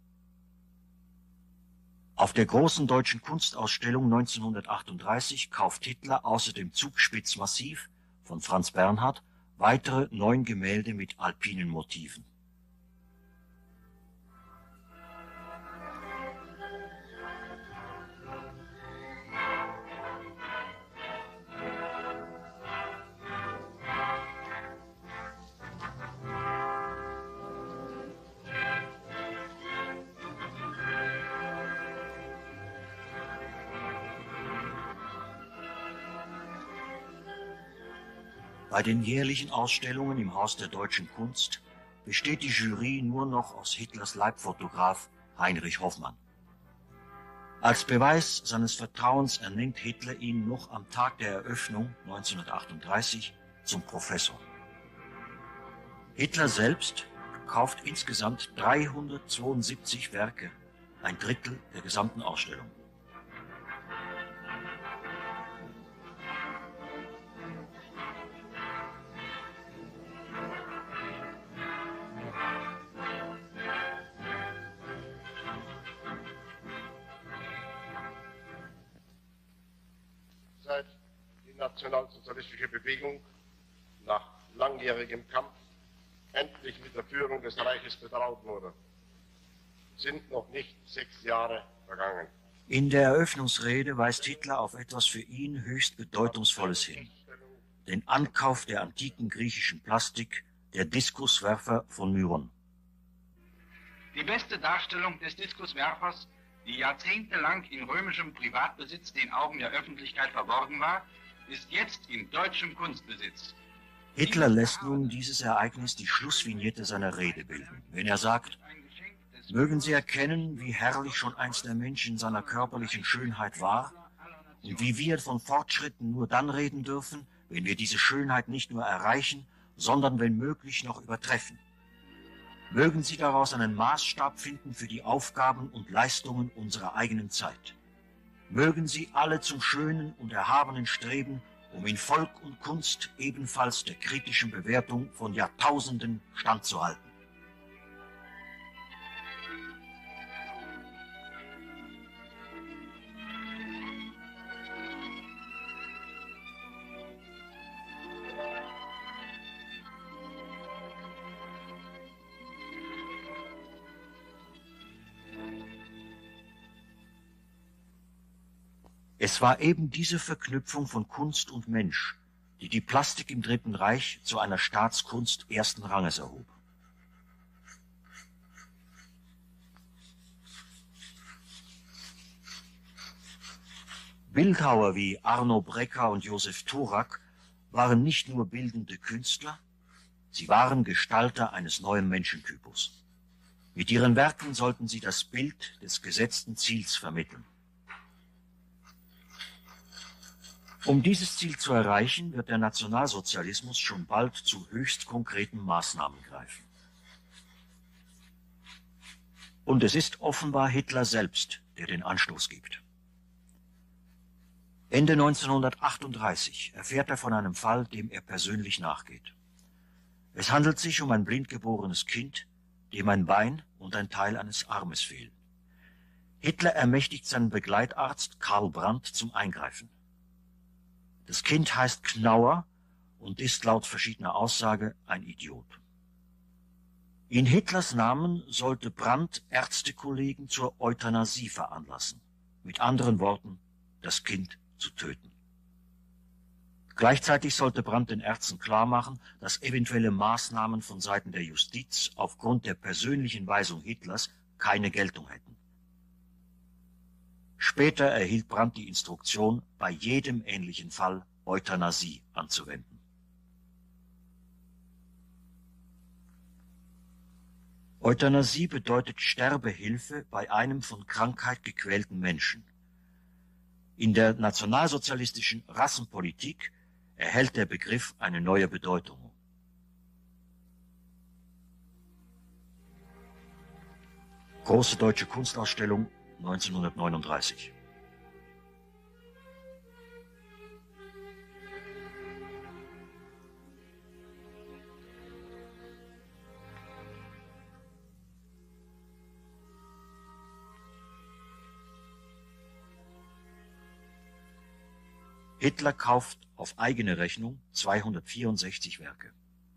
Auf der großen deutschen Kunstausstellung neunzehnhundertachtunddreißig kauft Hitler außer dem Zugspitzmassiv von Franz Bernhard weitere neun Gemälde mit alpinen Motiven. Bei den jährlichen Ausstellungen im Haus der Deutschen Kunst besteht die Jury nur noch aus Hitlers Leibfotograf Heinrich Hoffmann. Als Beweis seines Vertrauens ernennt Hitler ihn noch am Tag der Eröffnung neunzehnhundertachtunddreißig zum Professor. Hitler selbst kauft insgesamt dreihundertzweiundsiebzig Werke, ein Drittel der gesamten Ausstellung. nationalsozialistische Bewegung nach langjährigem Kampf endlich mit der Führung des Reiches betraut wurde, sind noch nicht sechs Jahre vergangen. In der Eröffnungsrede weist Hitler auf etwas für ihn höchst Bedeutungsvolles hin: den Ankauf der antiken griechischen Plastik, der Diskuswerfer von Myron. Die beste Darstellung des Diskuswerfers, die jahrzehntelang in römischem Privatbesitz den Augen der Öffentlichkeit verborgen war, ist jetzt in deutschem Kunstbesitz. Hitler lässt nun dieses Ereignis die Schlussvignette seiner Rede bilden, wenn er sagt: Mögen Sie erkennen, wie herrlich schon einst der Mensch in seiner körperlichen Schönheit war und wie wir von Fortschritten nur dann reden dürfen, wenn wir diese Schönheit nicht nur erreichen, sondern wenn möglich noch übertreffen. Mögen Sie daraus einen Maßstab finden für die Aufgaben und Leistungen unserer eigenen Zeit. Mögen Sie alle zum Schönen und Erhabenen streben, um in Volk und Kunst ebenfalls der kritischen Bewertung von Jahrtausenden standzuhalten. Es war eben diese Verknüpfung von Kunst und Mensch, die die Plastik im Dritten Reich zu einer Staatskunst ersten Ranges erhob. Bildhauer wie Arno Breker und Josef Thorak waren nicht nur bildende Künstler, sie waren Gestalter eines neuen Menschentypus. Mit ihren Werken sollten sie das Bild des gesetzten Ziels vermitteln. Um dieses Ziel zu erreichen, wird der Nationalsozialismus schon bald zu höchst konkreten Maßnahmen greifen. Und es ist offenbar Hitler selbst, der den Anstoß gibt. Ende neunzehnhundertachtunddreißig erfährt er von einem Fall, dem er persönlich nachgeht. Es handelt sich um ein blindgeborenes Kind, dem ein Bein und ein Teil eines Armes fehlen. Hitler ermächtigt seinen Begleitarzt Karl Brandt zum Eingreifen. Das Kind heißt Knauer und ist laut verschiedener Aussage ein Idiot. In Hitlers Namen sollte Brandt Ärztekollegen zur Euthanasie veranlassen. Mit anderen Worten, das Kind zu töten. Gleichzeitig sollte Brandt den Ärzten klarmachen, dass eventuelle Maßnahmen von Seiten der Justiz aufgrund der persönlichen Weisung Hitlers keine Geltung hätten. Später erhielt Brandt die Instruktion, bei jedem ähnlichen Fall Euthanasie anzuwenden. Euthanasie bedeutet Sterbehilfe bei einem von Krankheit gequälten Menschen. In der nationalsozialistischen Rassenpolitik erhält der Begriff eine neue Bedeutung. Große Deutsche Kunstausstellung neunzehnhundertneununddreißig. Hitler kauft auf eigene Rechnung zweihundertvierundsechzig Werke.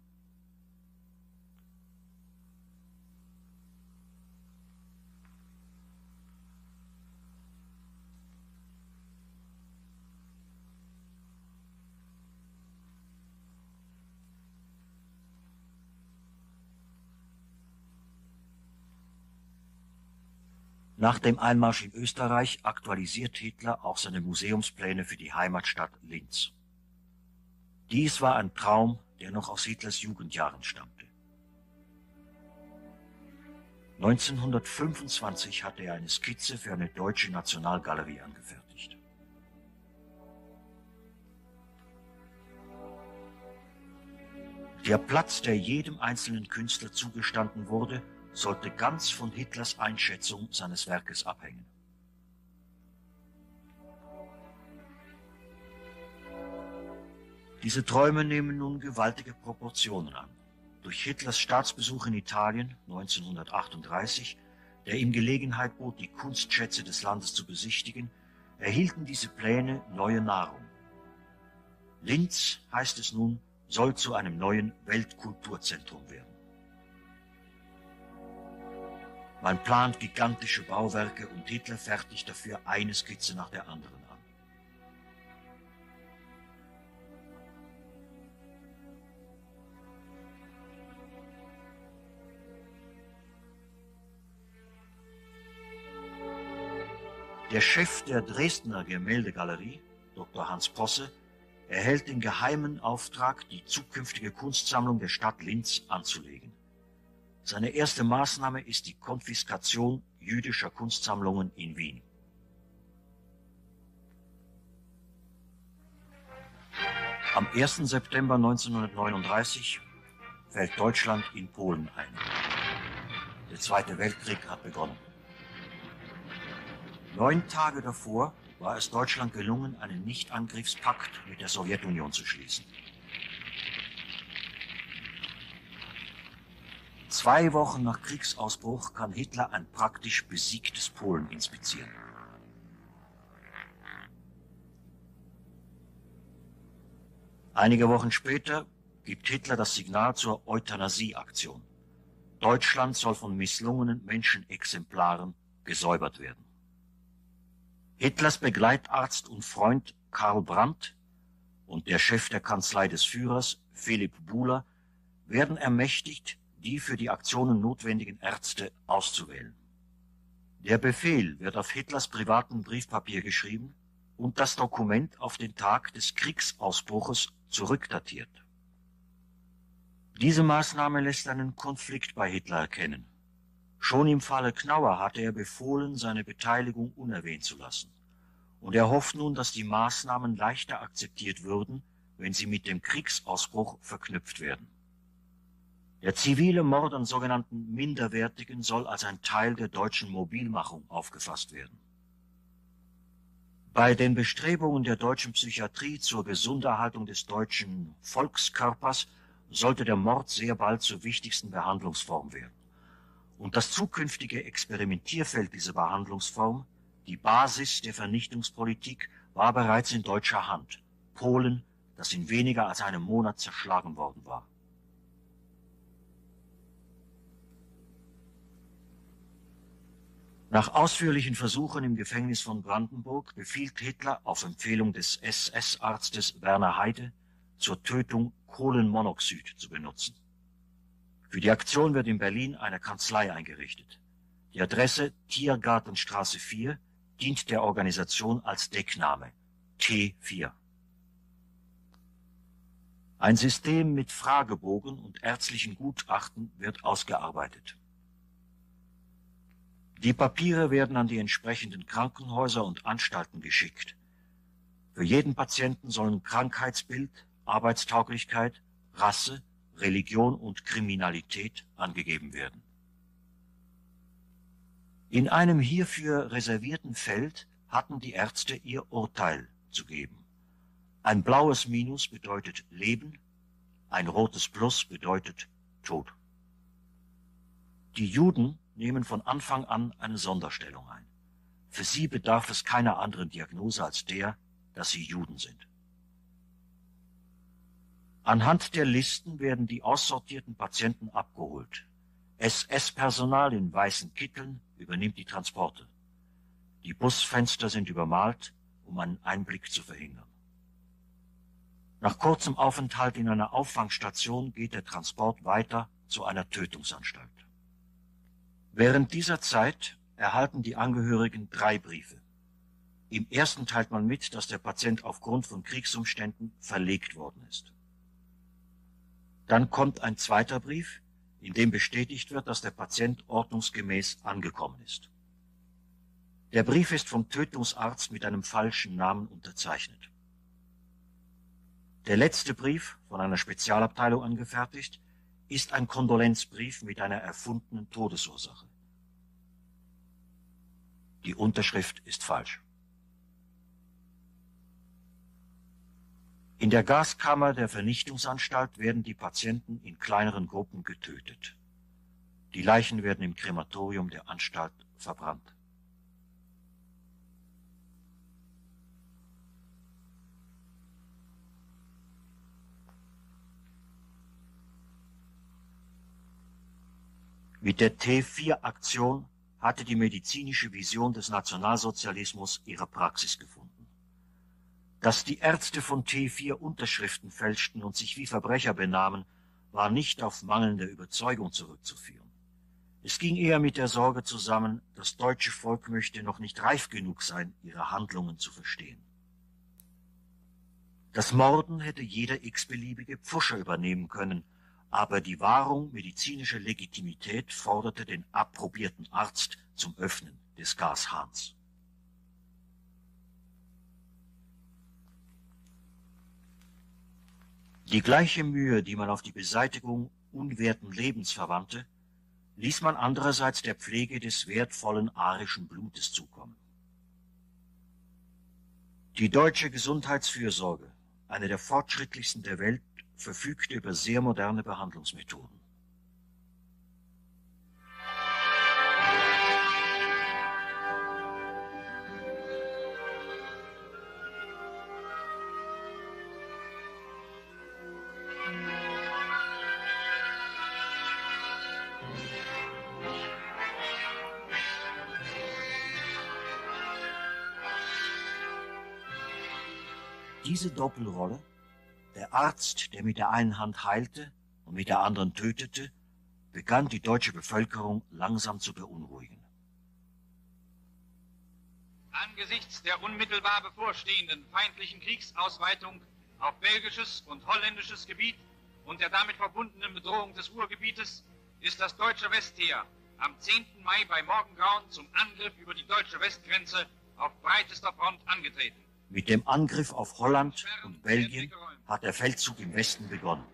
Nach dem Einmarsch in Österreich aktualisiert Hitler auch seine Museumspläne für die Heimatstadt Linz. Dies war ein Traum, der noch aus Hitlers Jugendjahren stammte. neunzehnhundertfünfundzwanzig hatte er eine Skizze für eine deutsche Nationalgalerie angefertigt. Der Platz, der jedem einzelnen Künstler zugestanden wurde, sollte ganz von Hitlers Einschätzung seines Werkes abhängen. Diese Träume nehmen nun gewaltige Proportionen an. Durch Hitlers Staatsbesuch in Italien neunzehnhundertachtunddreißig, der ihm Gelegenheit bot, die Kunstschätze des Landes zu besichtigen, erhielten diese Pläne neue Nahrung. Linz, heißt es nun, soll zu einem neuen Weltkulturzentrum werden. Man plant gigantische Bauwerke und Hitler fertigt dafür eine Skizze nach der anderen an. Der Chef der Dresdner Gemäldegalerie, Doktor Hans Posse, erhält den geheimen Auftrag, die zukünftige Kunstsammlung der Stadt Linz anzulegen. Seine erste Maßnahme ist die Konfiskation jüdischer Kunstsammlungen in Wien. Am ersten September neunzehnhundertneununddreißig fällt Deutschland in Polen ein. Der Zweite Weltkrieg hat begonnen. Neun Tage davor war es Deutschland gelungen, einen Nichtangriffspakt mit der Sowjetunion zu schließen. Zwei Wochen nach Kriegsausbruch kann Hitler ein praktisch besiegtes Polen inspizieren. Einige Wochen später gibt Hitler das Signal zur Euthanasie-Aktion. Deutschland soll von misslungenen Menschenexemplaren gesäubert werden. Hitlers Begleitarzt und Freund Karl Brandt und der Chef der Kanzlei des Führers, Philipp Buhler, werden ermächtigt, die für die Aktionen notwendigen Ärzte auszuwählen. Der Befehl wird auf Hitlers privaten Briefpapier geschrieben und das Dokument auf den Tag des Kriegsausbruches zurückdatiert. Diese Maßnahme lässt einen Konflikt bei Hitler erkennen. Schon im Falle Knauer hatte er befohlen, seine Beteiligung unerwähnt zu lassen. Und er hofft nun, dass die Maßnahmen leichter akzeptiert würden, wenn sie mit dem Kriegsausbruch verknüpft werden. Der zivile Mord an sogenannten Minderwertigen soll als ein Teil der deutschen Mobilmachung aufgefasst werden. Bei den Bestrebungen der deutschen Psychiatrie zur Gesunderhaltung des deutschen Volkskörpers sollte der Mord sehr bald zur wichtigsten Behandlungsform werden. Und das zukünftige Experimentierfeld dieser Behandlungsform, die Basis der Vernichtungspolitik, war bereits in deutscher Hand. Polen, das in weniger als einem Monat zerschlagen worden war. Nach ausführlichen Versuchen im Gefängnis von Brandenburg befiehlt Hitler auf Empfehlung des S S-Arztes Werner Heide zur Tötung Kohlenmonoxid zu benutzen. Für die Aktion wird in Berlin eine Kanzlei eingerichtet. Die Adresse Tiergartenstraße vier dient der Organisation als Deckname T vier. Ein System mit Fragebogen und ärztlichen Gutachten wird ausgearbeitet. Die Papiere werden an die entsprechenden Krankenhäuser und Anstalten geschickt. Für jeden Patienten sollen Krankheitsbild, Arbeitstauglichkeit, Rasse, Religion und Kriminalität angegeben werden. In einem hierfür reservierten Feld hatten die Ärzte ihr Urteil zu geben. Ein blaues Minus bedeutet Leben, ein rotes Plus bedeutet Tod. Die Juden nehmen von Anfang an eine Sonderstellung ein. Für sie bedarf es keiner anderen Diagnose als der, dass sie Juden sind. Anhand der Listen werden die aussortierten Patienten abgeholt. S S-Personal in weißen Kitteln übernimmt die Transporte. Die Busfenster sind übermalt, um einen Einblick zu verhindern. Nach kurzem Aufenthalt in einer Auffangstation geht der Transport weiter zu einer Tötungsanstalt. Während dieser Zeit erhalten die Angehörigen drei Briefe. Im ersten teilt man mit, dass der Patient aufgrund von Kriegsumständen verlegt worden ist. Dann kommt ein zweiter Brief, in dem bestätigt wird, dass der Patient ordnungsgemäß angekommen ist. Der Brief ist vom Tötungsarzt mit einem falschen Namen unterzeichnet. Der letzte Brief, von einer Spezialabteilung angefertigt, ist ein Kondolenzbrief mit einer erfundenen Todesursache. Die Unterschrift ist falsch. In der Gaskammer der Vernichtungsanstalt werden die Patienten in kleineren Gruppen getötet. Die Leichen werden im Krematorium der Anstalt verbrannt. Mit der T vier Aktion hatte die medizinische Vision des Nationalsozialismus ihre Praxis gefunden. Dass die Ärzte von T vier Unterschriften fälschten und sich wie Verbrecher benahmen, war nicht auf mangelnde Überzeugung zurückzuführen. Es ging eher mit der Sorge zusammen, das deutsche Volk möchte noch nicht reif genug sein, ihre Handlungen zu verstehen. Das Morden hätte jeder x-beliebige Pfuscher übernehmen können, aber die Wahrung medizinischer Legitimität forderte den approbierten Arzt zum Öffnen des Gashahns. Die gleiche Mühe, die man auf die Beseitigung unwerten Lebens verwandte, ließ man andererseits der Pflege des wertvollen arischen Blutes zukommen. Die deutsche Gesundheitsfürsorge, eine der fortschrittlichsten der Welt, verfügte über sehr moderne Behandlungsmethoden. Diese Doppelrolle, der Arzt, der mit der einen Hand heilte und mit der anderen tötete, begann die deutsche Bevölkerung langsam zu beunruhigen. Angesichts der unmittelbar bevorstehenden feindlichen Kriegsausweitung auf belgisches und holländisches Gebiet und der damit verbundenen Bedrohung des Ruhrgebietes ist das deutsche Westheer am zehnten Mai bei Morgengrauen zum Angriff über die deutsche Westgrenze auf breitester Front angetreten. Mit dem Angriff auf Holland und Belgien hat der Feldzug im Westen begonnen.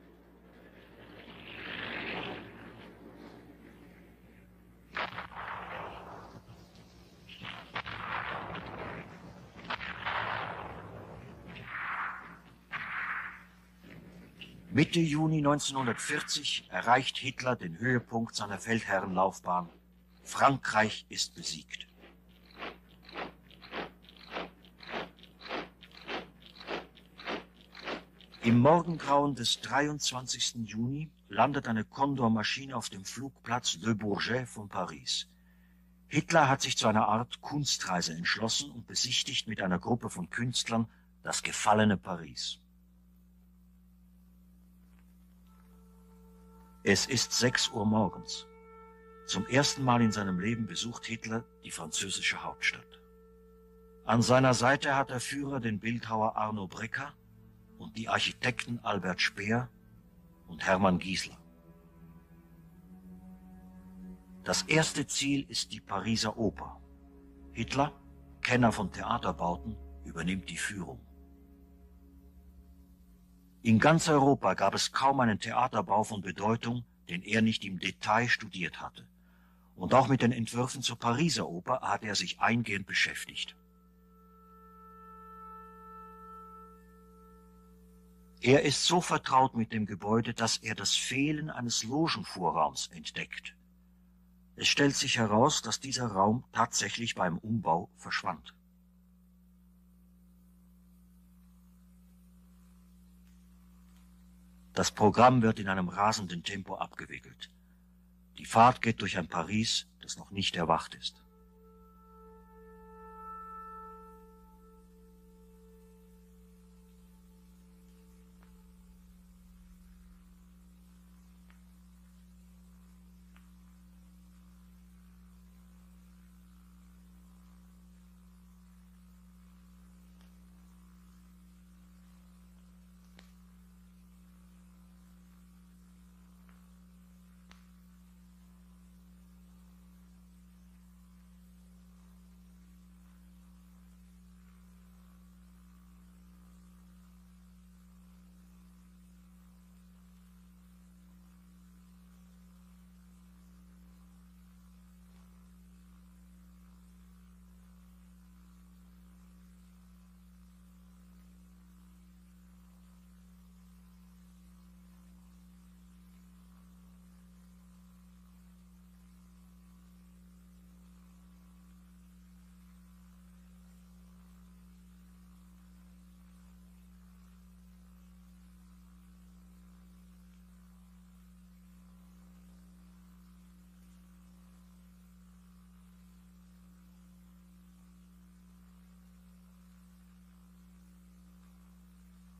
Mitte Juni neunzehnhundertvierzig erreicht Hitler den Höhepunkt seiner Feldherrenlaufbahn. Frankreich ist besiegt. Im Morgengrauen des dreiundzwanzigsten Juni landet eine Condor-Maschine auf dem Flugplatz Le Bourget von Paris. Hitler hat sich zu einer Art Kunstreise entschlossen und besichtigt mit einer Gruppe von Künstlern das gefallene Paris. Es ist sechs Uhr morgens. Zum ersten Mal in seinem Leben besucht Hitler die französische Hauptstadt. An seiner Seite hat der Führer den Bildhauer Arno Breker und die Architekten Albert Speer und Hermann Giesler. Das erste Ziel ist die Pariser Oper. Hitler, Kenner von Theaterbauten, übernimmt die Führung. In ganz Europa gab es kaum einen Theaterbau von Bedeutung, den er nicht im Detail studiert hatte. Und auch mit den Entwürfen zur Pariser Oper hat er sich eingehend beschäftigt. Er ist so vertraut mit dem Gebäude, dass er das Fehlen eines Logenvorraums entdeckt. Es stellt sich heraus, dass dieser Raum tatsächlich beim Umbau verschwand. Das Programm wird in einem rasenden Tempo abgewickelt. Die Fahrt geht durch ein Paris, das noch nicht erwacht ist.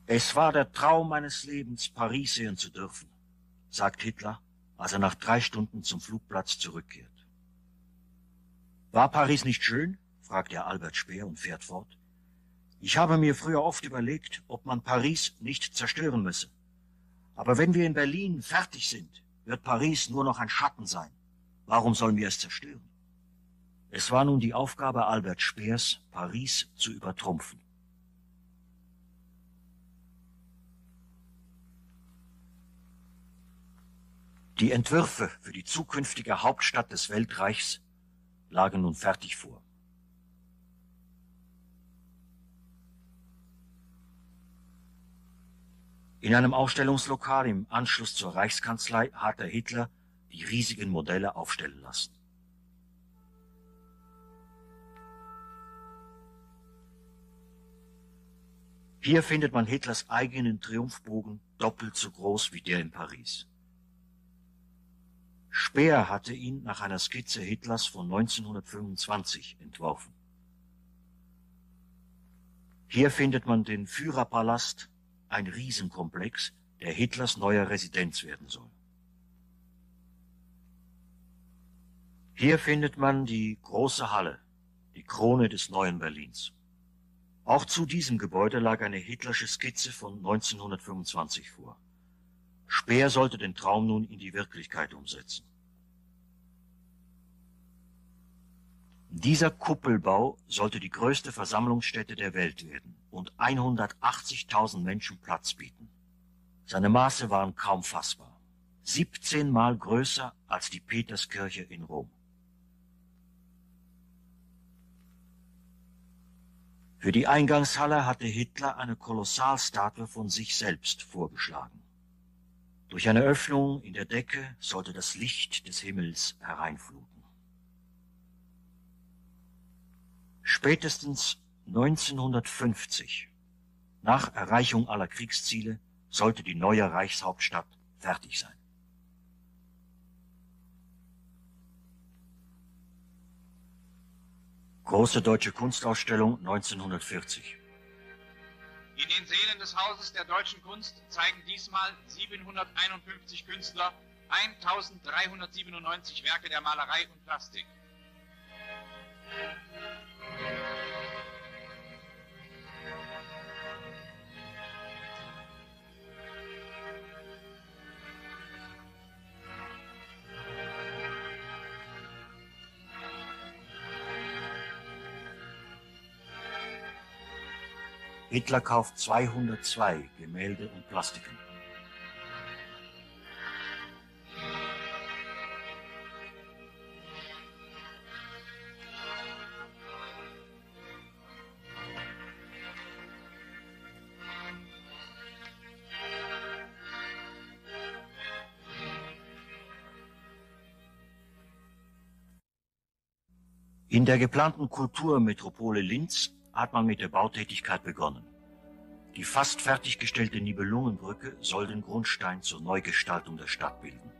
Es war der Traum meines Lebens, Paris sehen zu dürfen, sagt Hitler, als er nach drei Stunden zum Flugplatz zurückkehrt. War Paris nicht schön? Fragt er Albert Speer und fährt fort. Ich habe mir früher oft überlegt, ob man Paris nicht zerstören müsse. Aber wenn wir in Berlin fertig sind, wird Paris nur noch ein Schatten sein. Warum sollen wir es zerstören? Es war nun die Aufgabe Albert Speers, Paris zu übertrumpfen. Die Entwürfe für die zukünftige Hauptstadt des Weltreichs lagen nun fertig vor. In einem Ausstellungslokal im Anschluss zur Reichskanzlei hatte Hitler die riesigen Modelle aufstellen lassen. Hier findet man Hitlers eigenen Triumphbogen, doppelt so groß wie der in Paris. Speer hatte ihn nach einer Skizze Hitlers von neunzehnhundertfünfundzwanzig entworfen. Hier findet man den Führerpalast, ein Riesenkomplex, der Hitlers neuer Residenz werden soll. Hier findet man die große Halle, die Krone des neuen Berlins. Auch zu diesem Gebäude lag eine hitlersche Skizze von neunzehnhundertfünfundzwanzig vor. Speer sollte den Traum nun in die Wirklichkeit umsetzen. Dieser Kuppelbau sollte die größte Versammlungsstätte der Welt werden und hundertachtzigtausend Menschen Platz bieten. Seine Maße waren kaum fassbar. siebzehnmal größer als die Peterskirche in Rom. Für die Eingangshalle hatte Hitler eine Kolossalstatue von sich selbst vorgeschlagen. Durch eine Öffnung in der Decke sollte das Licht des Himmels hereinfluten. Spätestens neunzehnhundertfünfzig, nach Erreichung aller Kriegsziele, sollte die neue Reichshauptstadt fertig sein. Große Deutsche Kunstausstellung neunzehnhundertvierzig. In den Sälen des Hauses der Deutschen Kunst zeigen diesmal siebenhunderteinundfünfzig Künstler eintausenddreihundertsiebenundneunzig Werke der Malerei und Plastik. Hitler kauft zweihundertzwei Gemälde und Plastiken. In der geplanten Kulturmetropole Linz hat man mit der Bautätigkeit begonnen. Die fast fertiggestellte Nibelungenbrücke soll den Grundstein zur Neugestaltung der Stadt bilden.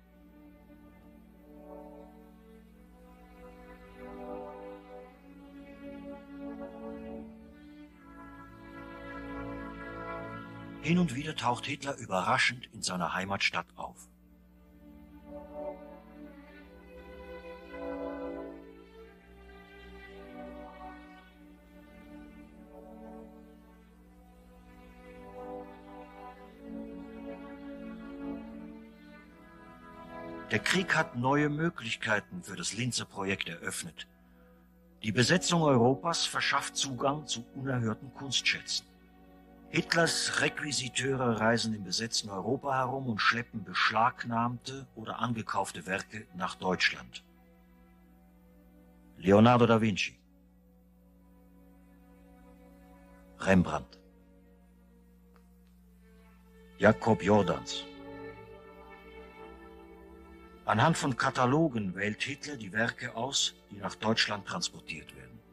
Hin und wieder taucht Hitler überraschend in seiner Heimatstadt auf. Der Krieg hat neue Möglichkeiten für das Linzer Projekt eröffnet. Die Besetzung Europas verschafft Zugang zu unerhörten Kunstschätzen. Hitlers Requisiteure reisen im besetzten Europa herum und schleppen beschlagnahmte oder angekaufte Werke nach Deutschland. Leonardo da Vinci, Rembrandt, Jakob Jordans. Anhand von Katalogen wählt Hitler die Werke aus, die nach Deutschland transportiert werden.